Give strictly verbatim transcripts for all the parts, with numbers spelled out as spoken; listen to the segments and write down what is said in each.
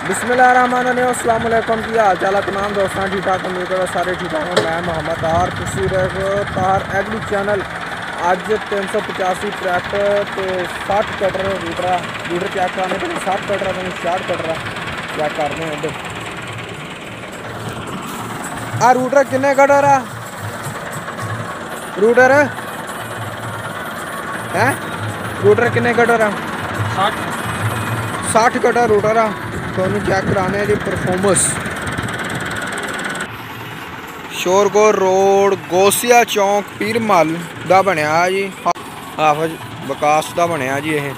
बिस्मिल्लाहिर्रहमानिर्रहीम, अस्सलाम वालेकुम। की हाल चाल है तमाम दोस्तों? ठीक ठाक, उम्मीद करो सारे ठीक ठाक। मैं मोहम्मद तार, तुसी देखो तार एग्री चैनल। अज तीन सौ पचासी ट्रैक्टर तो सठ कटर रूटरा रूटर चेक कराने पे सठ कटर अपनी छठ कटर चेक करने हैं। आ रूटर किन्ने कटर है? रूटर है रूटर किन्ने कटर है? साठ साठ कटर रूटर है। थोनू चेक कराने की परफॉर्मेंस। शोरगो रोड गोसिया चौंक पीरमल का बनया जी, हाफज विकास का बनया जी। यह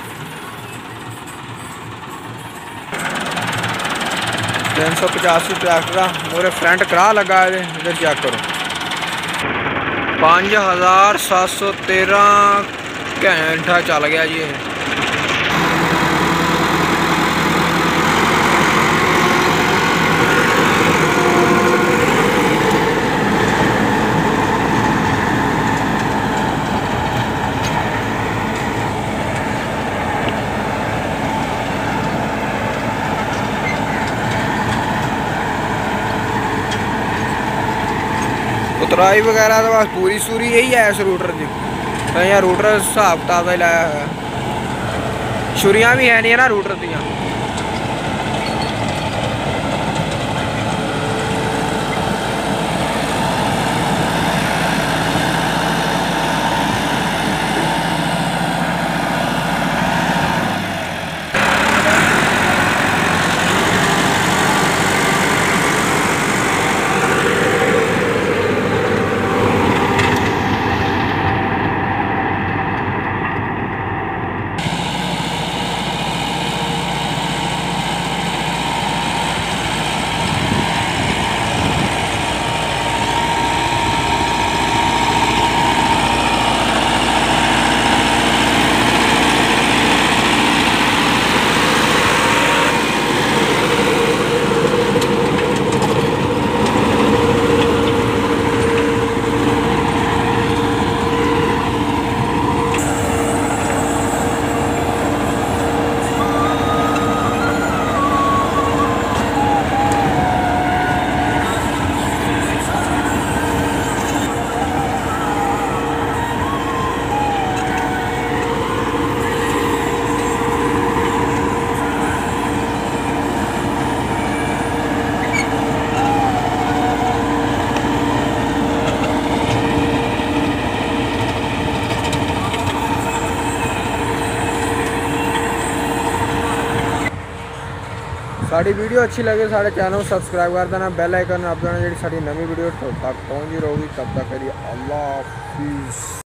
तीन सौ पचासी ट्रैक्टर मेरे फ्रंट करा लगा है। इधर चेक करो, पाँच हज़ार सात सौ तेरह घंटा चल गया जी। यह उतराई वगैरह तो बस पूरी सूरी यही है इस रूटर की। तो यहाँ रूटर हिसाब किताब ही लाया है। छुरियाँ भी है नहीं है ना रूटर दियाँ। साड़ी वीडियो अच्छी लगे साढ़े चैनल सबसक्राइब कर देना, बेल आइकन दबा देना। जी साड़ी नवी वीडियो तब तक पहुँच रहोगी। तब तक करिए अल्लाह हाफिज़।